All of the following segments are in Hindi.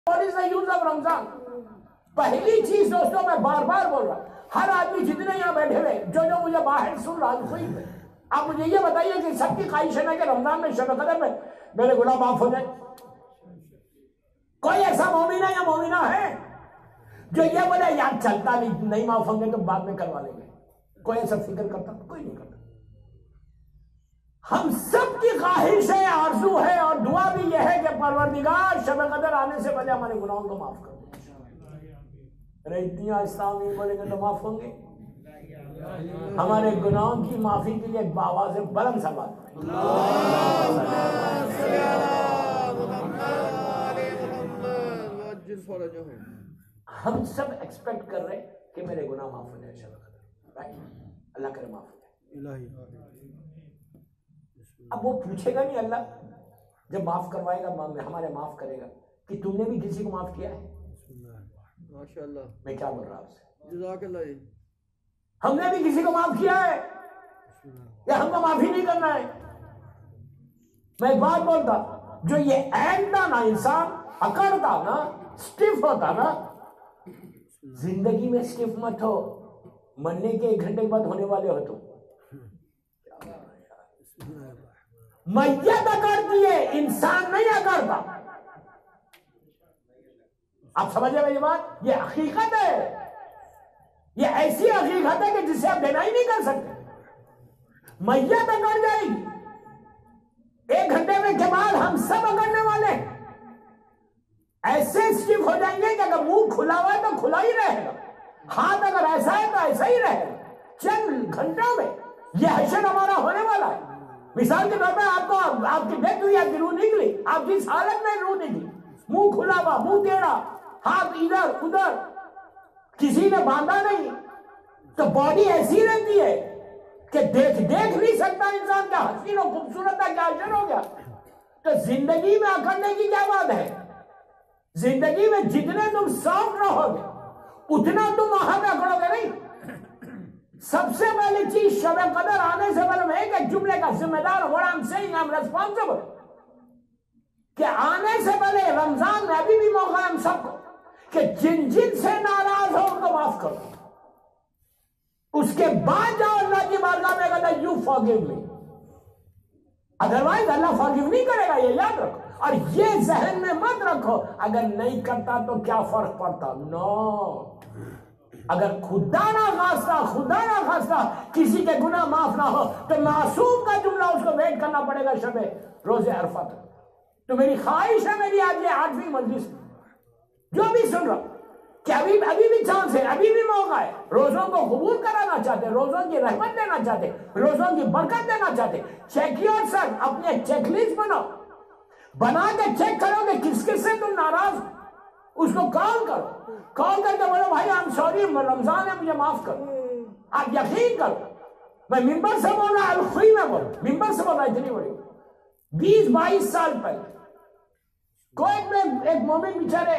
What is the use of Ramzan? पहली चीज दोस्तों मैं बार बार बोल रहा हूं, हर आदमी जितने यहाँ बैठे हुए जो मुझे बाहर सुन रहा है, आप मुझे ये बताइए कि सबकी ख्वाहिश है ना कि रमजान में शब कदर में मेरे गुनाह माफ हो जाए। कोई ऐसा मोमिना या मोमिना है जो ये बोले यार चलता नहीं माफ होंगे तो बाद में करवा लेंगे? कोई ऐसा फिक्र करता? कोई नहीं करता। हम सबकी ख्वाहिश है, आरज़ू है और दुआ भी यह है कि परवरदिगार शब कदर आने से पहले हमारे गुनाहों को माफ कर दे। अरे इतनी आहिस्ता नहीं बोलेंगे तो माफ होंगे? हमारे गुनाहों की माफी के लिए आवाज़ बुलंद सा बात, हम सब एक्सपेक्ट कर रहे हैं कि मेरे गुनाह माफ हो जाए शब कदर, राइट? अल्लाह करे माफ हो जाए। अब वो पूछेगा नहीं, अल्लाह जब माफ करवाएगा हमारे माफ करेगा कि तुमने भी किसी को माफ किया है? माशाअल्लाह। मैं क्या बोल रहा हूं आपसे, जज़ाकल्लाह। हमने भी किसी को माफ किया है या हमको माफी नहीं करना है? मैं एक बात बोलता, जो ये एंड था ना, इंसान अकड़ता ना, स्टिफ होता ना, जिंदगी में स्टिफ मत हो, मरने के 1 घंटे के बाद होने वाले हो तुम। मैयत अकड़ती है, इंसान नहीं अकड़ता। आप समझे मेरी बात? ये हकीकत है, ये ऐसी हकीकत है कि जिसे आप डिनाई नहीं कर सकते। मैयत अकड़ जाएगी, 1 घंटे में के बाद हम सब अकड़ने वाले हैं। ऐसे स्टिफ हो जाएंगे कि अगर मुंह खुला हुआ है तो खुला ही रहेगा, हाथ अगर ऐसा है तो ऐसा ही रहेगा। चंद घंटों में यह हशर हमारा होने वाला है। मिसाल के तौर पर आपको आपकी डेथ हुई, आपकी रूह निकली, आप जिस हालत में रूह निकली, मुंह खुला हुआ, मुंह टेढ़ा, हाथ इधर उधर, किसी ने बांधा नहीं, तो बॉडी ऐसी रहती है कि देख नहीं सकता इंसान क्या हसीन और खूबसूरत है, क्या अशर हो गया। तो जिंदगी में अकड़ने की क्या बात है? जिंदगी में जितने तुम सॉफ्ट रहोगे उतना तुम वहां में अकड़ोगे नहीं। सबसे पहली चीज शब कदर आने से पहले मैं एक जुमले का जिम्मेदार हूं, I am saying I am responsible, कि आने से पहले रमजान में अभी भी मौका है हम सबको कि जिन जिन से नाराज हो उनको माफ करो। उसके बाद जाओ अल्लाह की बारगाह में, कहता you forgive me, otherwise Allah forgive नहीं करेगा, ये याद रखो। और ये जहन में मत रखो अगर नहीं करता तो क्या फर्क पड़ता। नो, अगर खुदा ना खास्ता किसी के गुनाह माफ ना हो तो मासूम का जुमला उसको वेट करना पड़ेगा शबे रोजे अरफा तक। तो मेरी ख्वाहिश है, मेरी आज ये 8वीं मजलिस जो भी सुन रहा कि अभी भी चांस है, अभी भी मौका है। रोजों को कबूल कराना चाहते, रोजों की रहमत देना चाहते, रोजों की बरकत देना चाहते, चेक योर सेल्फ, अपने चेकलिस्ट बना के चेक करो कि किस किस से तुम नाराज, उसको कॉल करो, कॉल करके बोलो भाई आई एम सॉरी, रमजान है मुझे माफ करो। आप यकीन करो, मैं मिंबर से बोल रहा, अलखुई में बोल, मिंबर से बोल रहा, इतनी बड़ी 20-22 साल पहले कोई में एक मोमिन बेचारे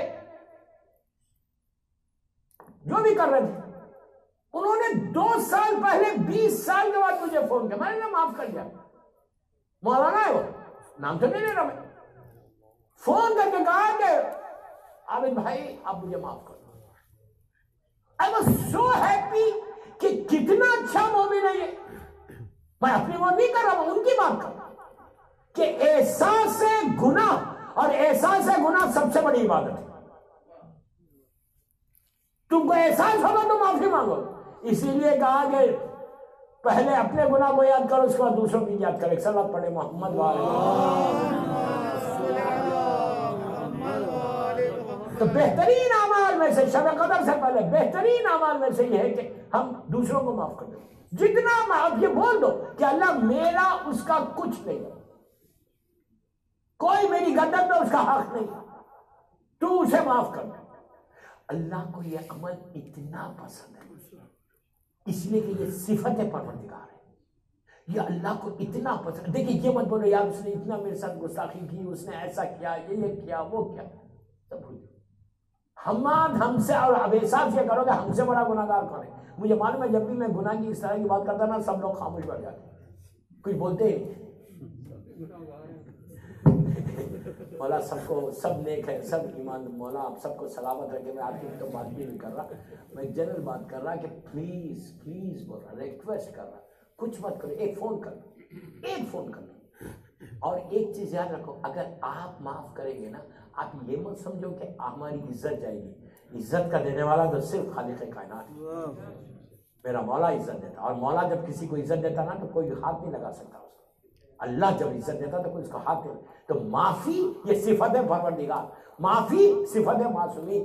जो भी कर रहे थे, उन्होंने 2 साल पहले 20 साल के बाद मुझे फोन किया, मैंने माफ कर दिया। मौलाना है वो, नाम तो नहीं ले रहा मैं, फोन करके कहा कि आबिद भाई आप मुझे माफ कर दो। आई वाज सो हैप्पी कि कितना अच्छा मोमिन है ये। मैं अपनी बात नहीं कर रहा हूं, उनकी बात कर रहा हूं कि एहसास से गुनाह, और एहसास से गुनाह सबसे बड़ी इबादत है। तुमको एहसास होगा तो माफी मांगो। इसीलिए कहा कि पहले अपने गुनाह को याद करो, उसके बाद दूसरों की याद करो। सल्लल्लाहु पढ़े मोहम्मद वाले। तो बेहतरीन अमाल में से शब कदर से पहले बेहतरीन अमाल में से यह है कि हम दूसरों को माफ कर दें। जितना आप ये बोल दो कि अल्लाह मेरा उसका कुछ नहीं, कोई मेरी गर्दन में उसका हक नहीं, तू उसे माफ कर दे। अल्लाह को यह अमल इतना पसंद है, इसलिए कि ये सिफत परवरदिगार है। ये अल्लाह को इतना पसंद। देखिए ये मत बोलो यार उसने इतना मेरे साथ गुस्ताखी की, उसने ऐसा किया, ये किया, वो किया, सब भूल। हमसे और अब एहसास ये करोगे हमसे बड़ा गुनाहगार कौन है। मुझे मालूम है जब भी मैं गुनाह की इस तरह की बात करता ना, सब लोग खामोश बैठ जाते, कुछ बोलते ही मौला सबको, सब नेक है, सब ईमान, मौला आप सबको सलामत रखे। मैं आपकी तो बात भी नहीं कर रहा, मैं एक जनरल बात कर रहा कि प्लीज प्लीज बोल रहा, रिक्वेस्ट कर रहा, कुछ मत करो, एक फोन कर लो, एक फोन कर लो। और एक चीज याद रखो, अगर आप माफ करेंगे ना, आप ये मत समझो कि हमारी इज्जत जाएगी। इज्जत का देने वाला तो सिर्फ खालिक कायनात है, मेरा मौला इज्जत देता। और मौला जब किसी को इज्जत देता ना तो कोई हाथ नहीं लगा सकता उसको। अल्लाह जब इज्जत देता तो कोई उसका हाथ नहीं। तो माफी ये सिफत है परवरदिगार, माफी सिफत है मासूमी।